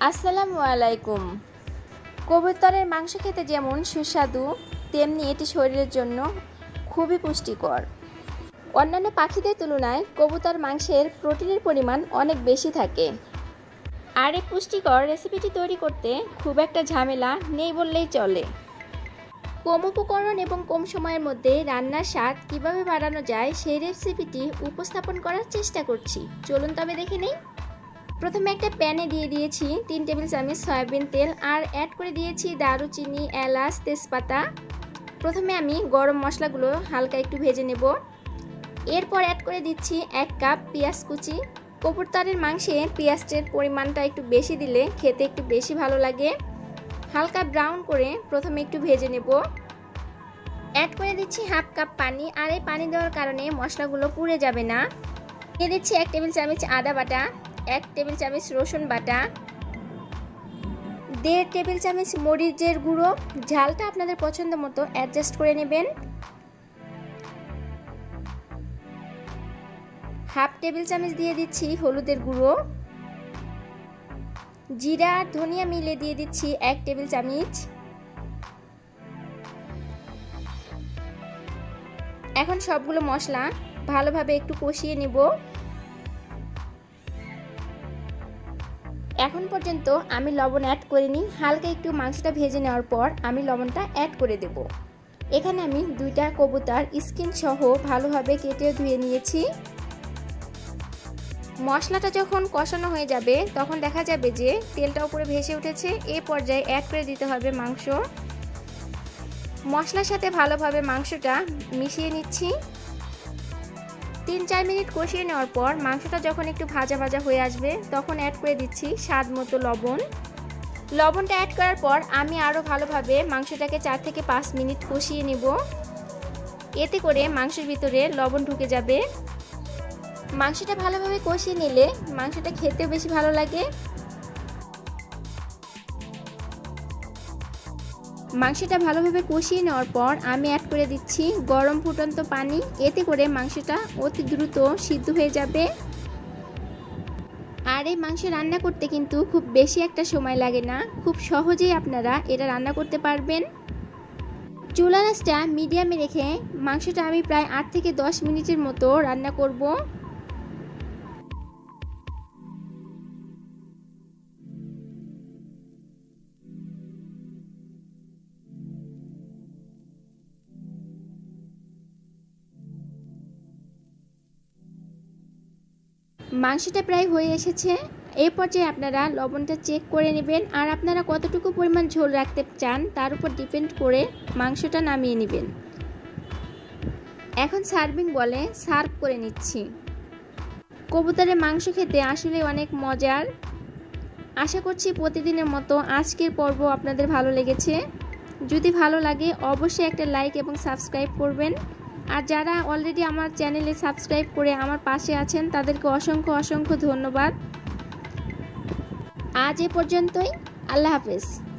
আসসালামু আলাইকুম। কবুতরের মাংস খেতে যেমন সুস্বাদু, তেমনি এটি শরীরের জন্য খুবই পুষ্টিকর। অন্যান্য পাখিদের তুলনায় কবুতর মাংসের প্রোটিনের পরিমাণ অনেক বেশি থাকে। আর এই পুষ্টিকর রেসিপিটি তৈরি করতে খুব একটা ঝামেলা নেই বললেই চলে। কম উপকরণ এবং কম সময়ের মধ্যে রান্নার স্বাদ কিভাবে বাড়ানো যায় সেই রেসিপিটি উপস্থাপন করার চেষ্টা করছি। চলুন তবে দেখে নেই। প্রথমে একটা প্যানে দিয়ে দিয়েছি 3 টেবিল চামচ সয়াবিন তেল আর অ্যাড করে দিয়েছি দারুচিনি, এলাচ, তেজপাতা। প্রথমে আমি গরম মশলাগুলো হালকা একটু ভেজে নেব। এরপর অ্যাড করে দিচ্ছি 1 কাপ পেঁয়াজ কুচি। কবুতরের মাংসে পেঁয়াজের পরিমাণটা একটু বেশি দিলে খেতে একটু বেশি ভালো লাগে। হালকা ব্রাউন করে প্রথমে একটু ভেজে নেব। অ্যাড করে দিচ্ছি 1/2 কাপ পানি, আর এই পানি দেওয়ার কারণে মশলাগুলো পুড়ে যাবে না। দিয়ে দিচ্ছি 1 টেবিল চামচ আদা বাটা, 1 টেবিল চামচ রসুন বাটা, 1.5 টেবিল চামচ মরিচের গুঁড়ো। ঝালটা আপনাদের পছন্দ মতো অ্যাডজাস্ট করে নেবেন। 1/2 টেবিল চামচ দিয়ে দিচ্ছি হলুদের গুঁড়ো। জিরা আর ধনিয়া মিলে দিয়ে দিচ্ছি 1 টেবিল চামচ। এখন সবগুলো মশলা ভালোভাবে একটু কষিয়ে নেব। এখন পর্যন্ত আমি লবণ অ্যাড করিনি। হালকা একটু মাংসটা ভেজে নেওয়ার পর আমি লবণটা অ্যাড করে দেব। এখানে আমি 2টা কবুতর স্কিন সহ ভালোভাবে কেটে ধুয়ে নিয়েছি। মশলাটা যখন কষানো হয়ে যাবে তখন দেখা যাবে যে তেলটা উপরে ভেসে উঠেছে। এই পর্যায়ে অ্যাড করে দিতে হবে মাংস। মশলার সাথে ভালোভাবে মাংসটা মিশিয়ে নিচ্ছি। 3-4 মিনিট কষিয়ে নেওয়ার পর মাংসটা যখন একটু ভাজা ভাজা হয়ে আসবে তখন অ্যাড করে দিচ্ছি স্বাদ মতো লবণ। লবণটা অ্যাড করার পর আমি আরও ভালোভাবে মাংসটাকে 4 থেকে 5 মিনিট কষিয়ে নেব। এতে করে মাংসের ভিতরে লবণ ঢুকে যাবে। মাংসটা ভালোভাবে কষিয়ে নিলে মাংসটা খেতেও বেশি ভালো লাগে। মাংসটা ভালোভাবে কষিয়ে নেওয়ার পর আমি অ্যাড করে দিচ্ছি গরম ফুটন্ত পানি। এতে করে মাংসটা অতি দ্রুত সিদ্ধ হয়ে যাবে। আর এই মাংস রান্না করতে কিন্তু খুব বেশি একটা সময় লাগে না, খুব সহজেই আপনারা এটা রান্না করতে পারবেন। চুলার আঁচটা মিডিয়ামে রেখে মাংসটা আমি প্রায় 8 থেকে 10 মিনিটের মতো রান্না করব। মাংসটা প্রায় হয়ে এসেছে। এই পর্যায়ে আপনারা লবণটা চেক করে নেবেন, আর আপনারা কতটুকু পরিমাণ ঝোল রাখতে চান তার উপর ডিপেন্ড করে মাংসটা নামিয়ে নেবেন। এখন সার্ভিং বলে সার্ভ করে নিচ্ছি। কবুতরের মাংস খেতে আসলে অনেক মজার। আশা করছি প্রতিদিনের মতো আজকের পর্ব আপনাদের ভালো লেগেছে। যদি ভালো লাগে অবশ্যই একটা লাইক এবং সাবস্ক্রাইব করবেন। আর যারা অলরেডি আমার চ্যানেলে সাবস্ক্রাইব করে আমার পাশে আছেন তাদেরকে অসংখ্য অসংখ্য ধন্যবাদ। আজ এ পর্যন্তই। আল্লাহ হাফেজ।